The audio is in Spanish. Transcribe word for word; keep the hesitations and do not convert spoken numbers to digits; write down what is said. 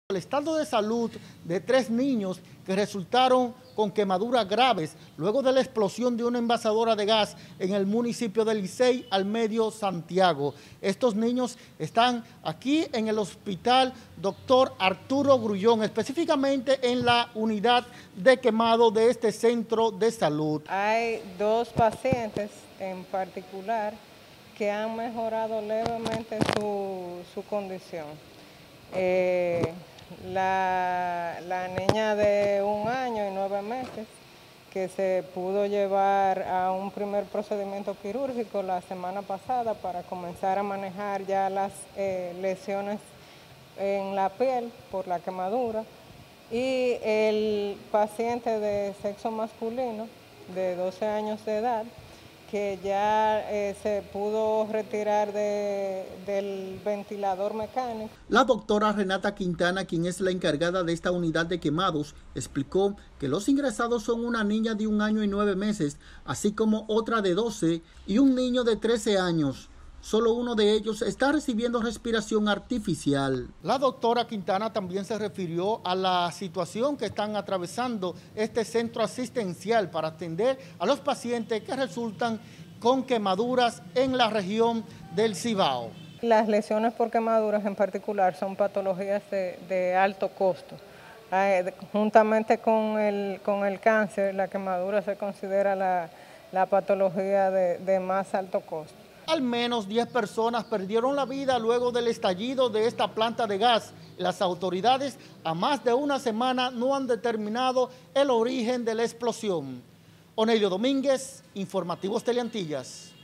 El estado de salud de tres niños que resultaron con quemaduras graves luego de la explosión de una envasadora de gas en el municipio de Licey al Medio Santiago. Estos niños están aquí en el hospital doctor Arturo Grullón, específicamente en la unidad de quemado de este centro de salud. Hay dos pacientes en particular que han mejorado levemente su, su condición. Eh, La, la niña de un año y nueve meses que se pudo llevar a un primer procedimiento quirúrgico la semana pasada para comenzar a manejar ya las eh, lesiones en la piel por la quemadura, y el paciente de sexo masculino de doce años de edad que ya eh, se pudo retirar de, del ventilador mecánico. La doctora Renata Quintana, quien es la encargada de esta unidad de quemados, explicó que los ingresados son una niña de un año y nueve meses, así como otra de doce y un niño de trece años. Solo uno de ellos está recibiendo respiración artificial. La doctora Quintana también se refirió a la situación que están atravesando este centro asistencial para atender a los pacientes que resultan con quemaduras en la región del Cibao. Las lesiones por quemaduras en particular son patologías de, de alto costo. Eh, juntamente con el, con el cáncer, la quemadura se considera la, la patología de, de más alto costo. Al menos diez personas perdieron la vida luego del estallido de esta planta de gas. Las autoridades a más de una semana no han determinado el origen de la explosión. Onelio Domínguez, Informativos Teleantillas.